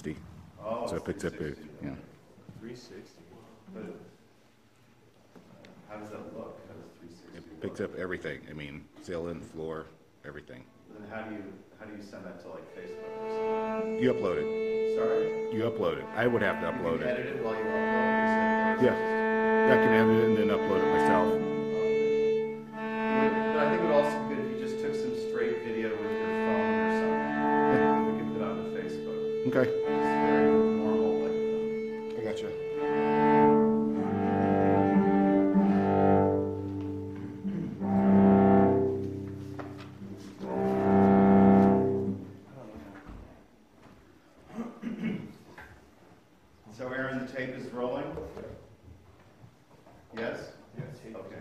360. Oh, So it picks up it, 360. yeah. 360. But how does that look? How does 360 It picks up everything. I mean, ceiling, floor, everything. Then how do you send that to like Facebook or something? You upload it. Sorry? You upload it. I would have to upload You it. edit it while you upload it? Yeah. I can edit it and then upload it myself. But I think it would also be good if you just took some straight video with your phone or something. We could put on the Facebook. Okay. It's very normal, like. I gotcha. So Aaron, the tape is rolling? Yes? Yes. Okay.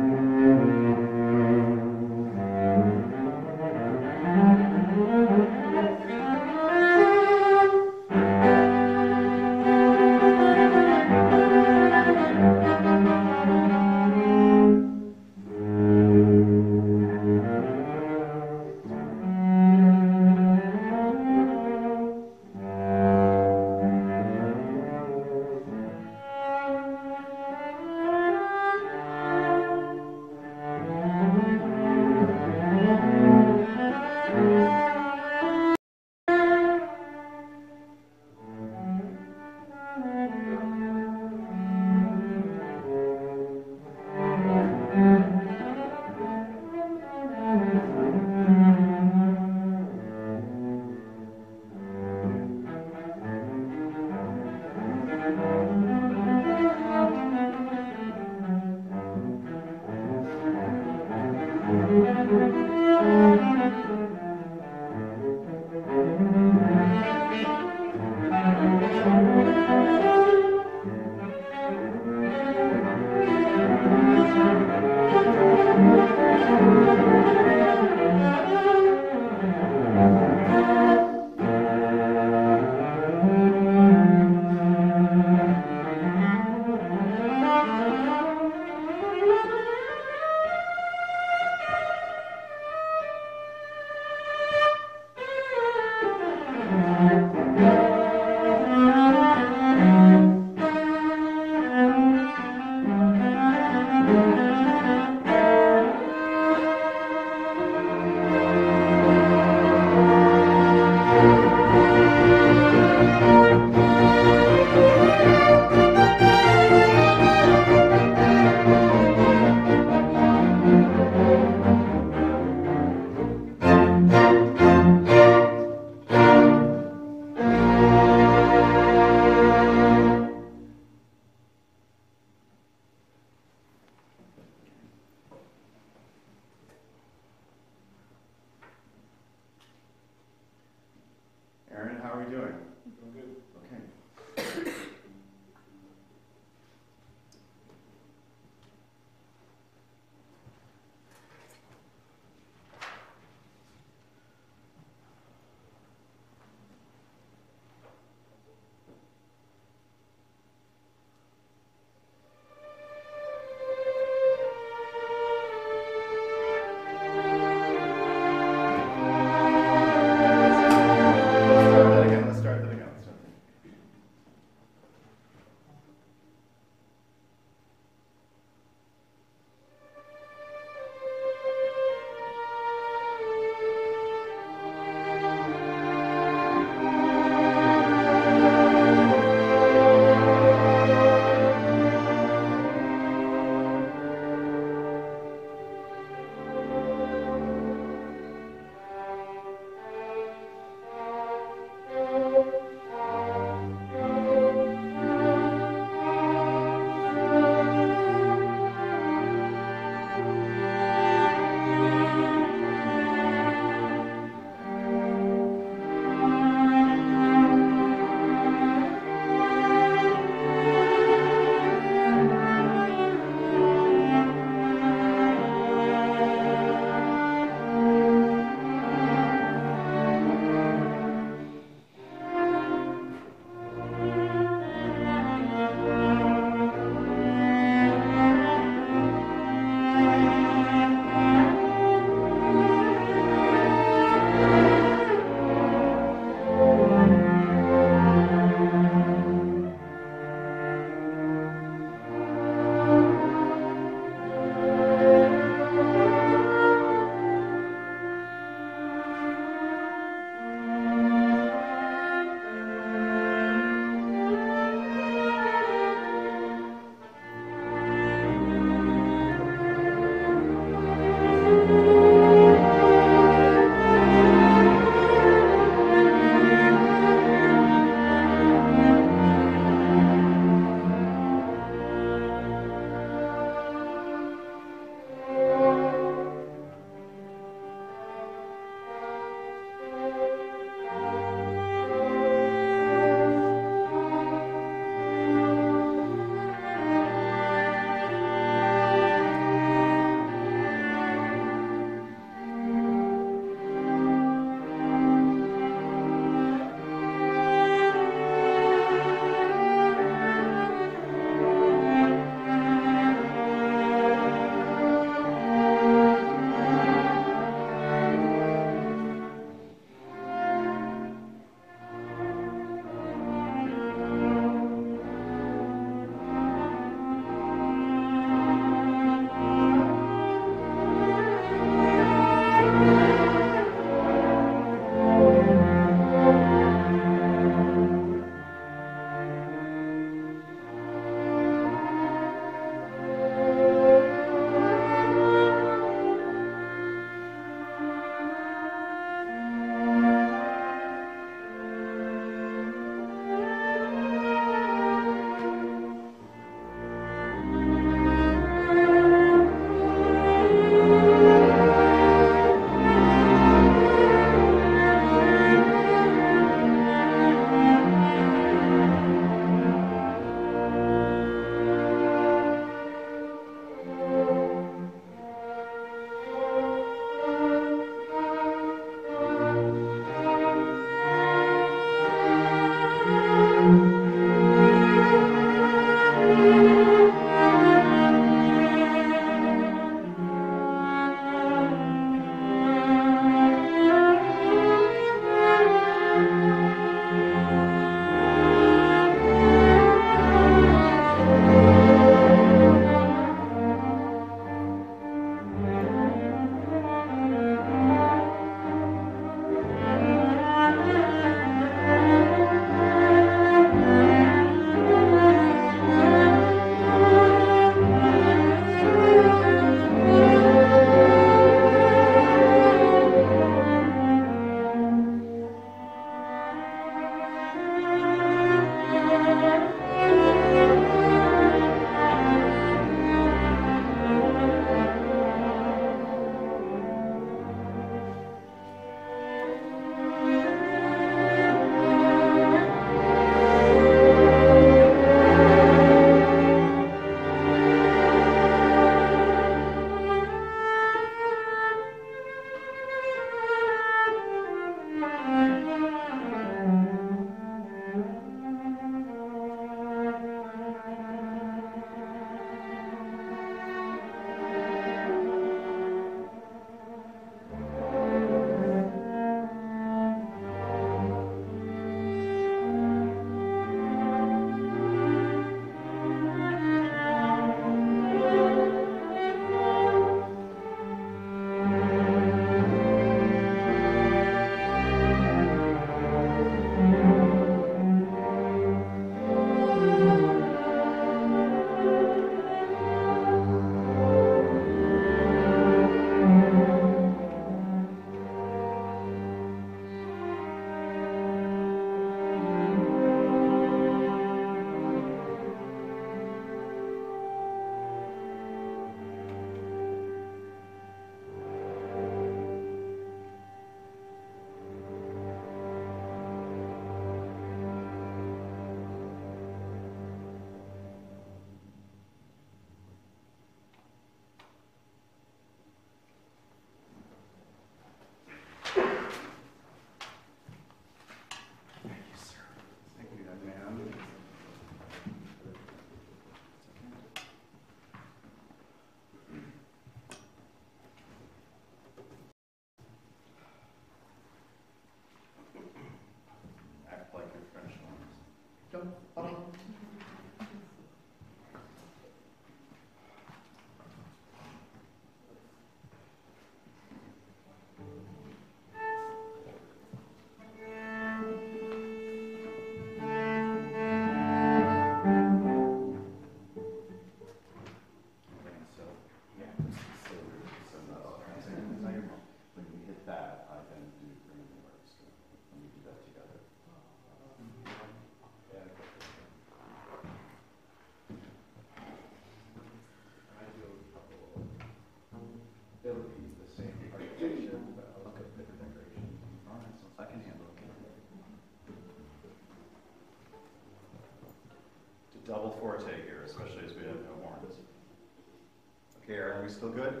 double forte here, especially as we have no horns. Okay, Aaron, are we still good?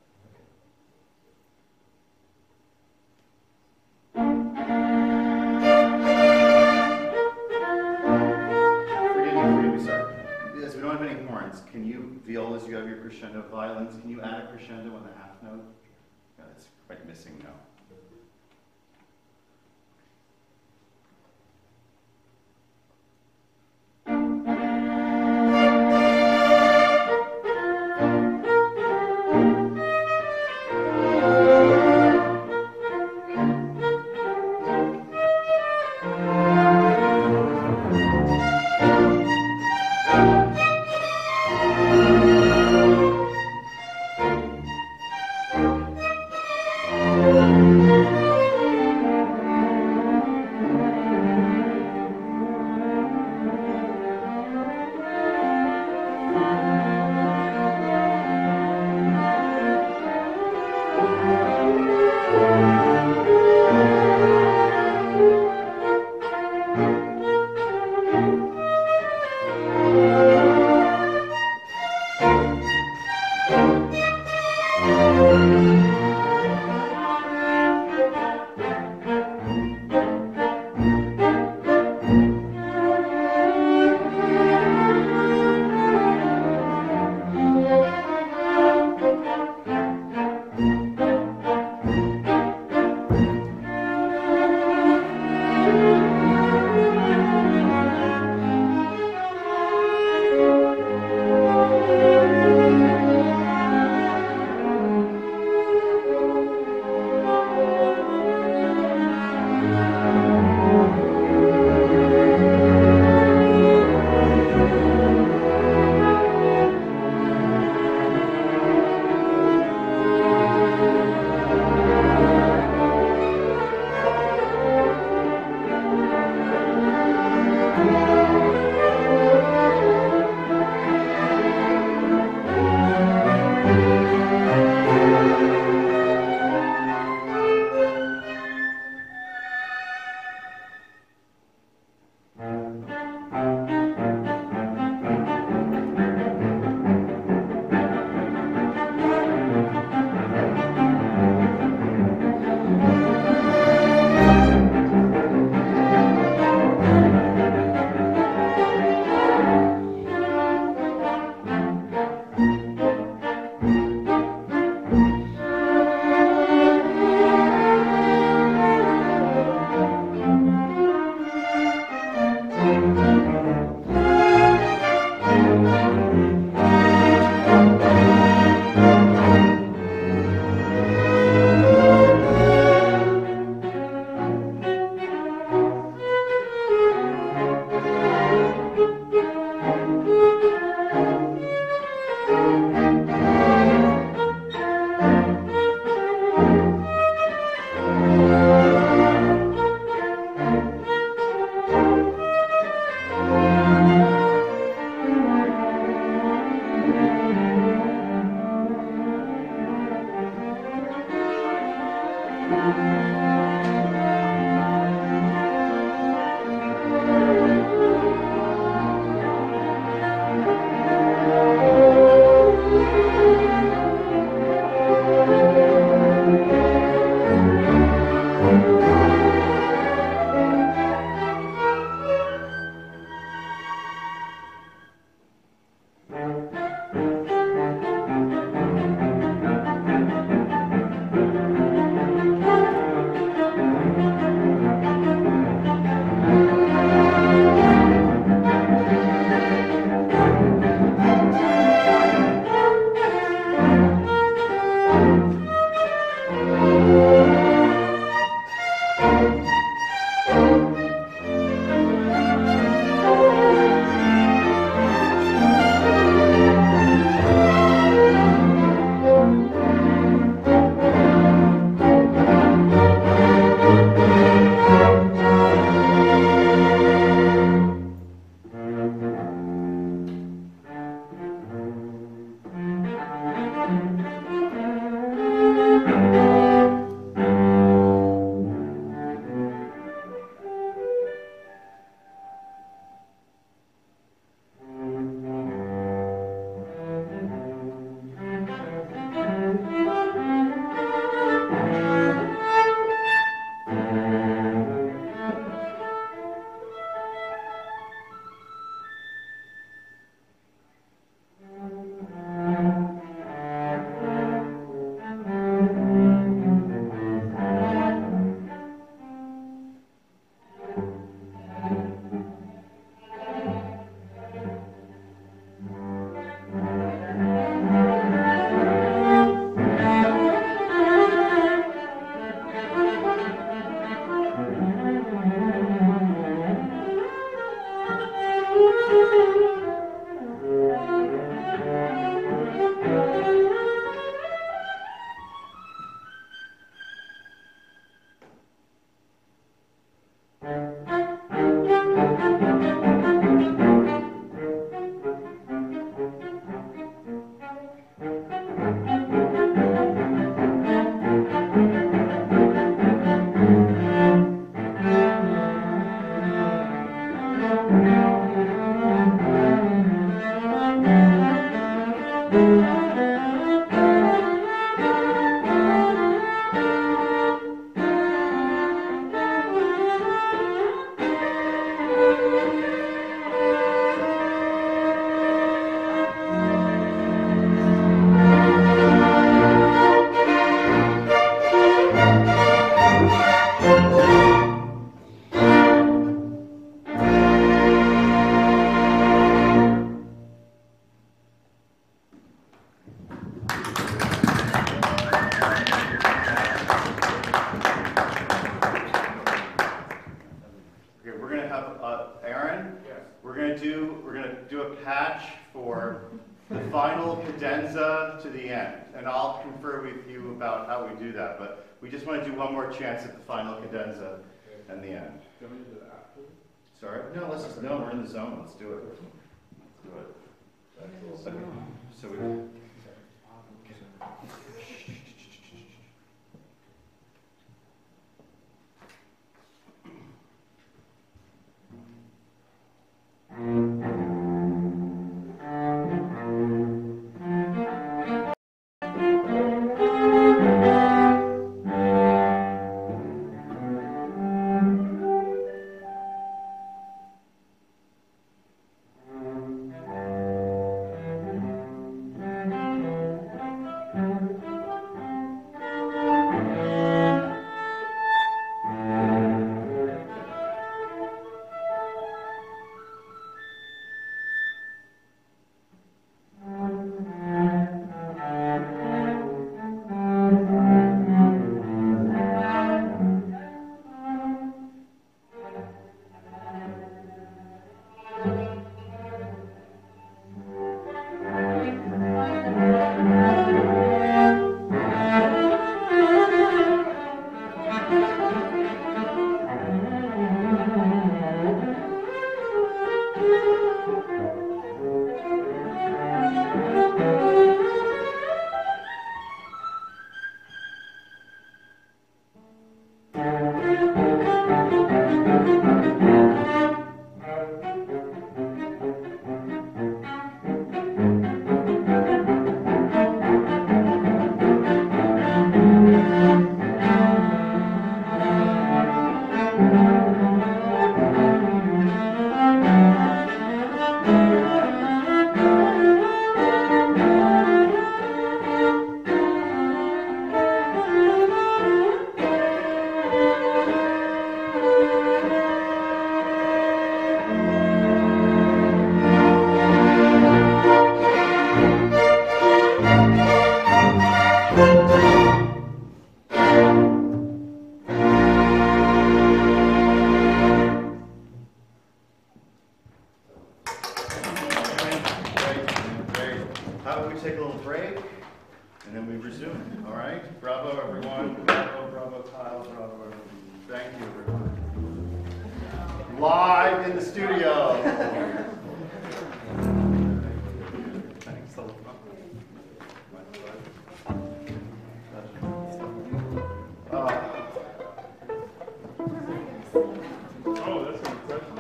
Forgive me, sorry. As we don't have any horns, can you, violas, you have your crescendo, violins, can you add a crescendo on the half note? Yeah, it's quite missing now. we're gonna do a patch for the final cadenza to the end, and I'll confer with you about how we do that. But we just want to do one more chance at the final cadenza and the end. Do you want me to do that after? Sorry? No, let's just, no, we're in the zone. Let's do it. Let's do it. Okay. So we. How about we take a little break, and then we resume, all right? Bravo, everyone. Bravo, bravo, Kyle. Bravo, everyone. Thank you, everyone. Live in the studio. Thanks a lot. Oh, that's a good question.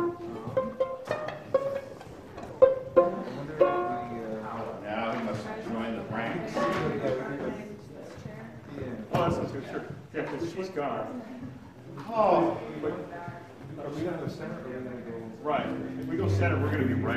Now he must join the ranks. Oh, that sounds good, sure. Yeah, because she's gone. Oh. Are we going to go center or are we going to go? Right. If we go center, we're going to be right.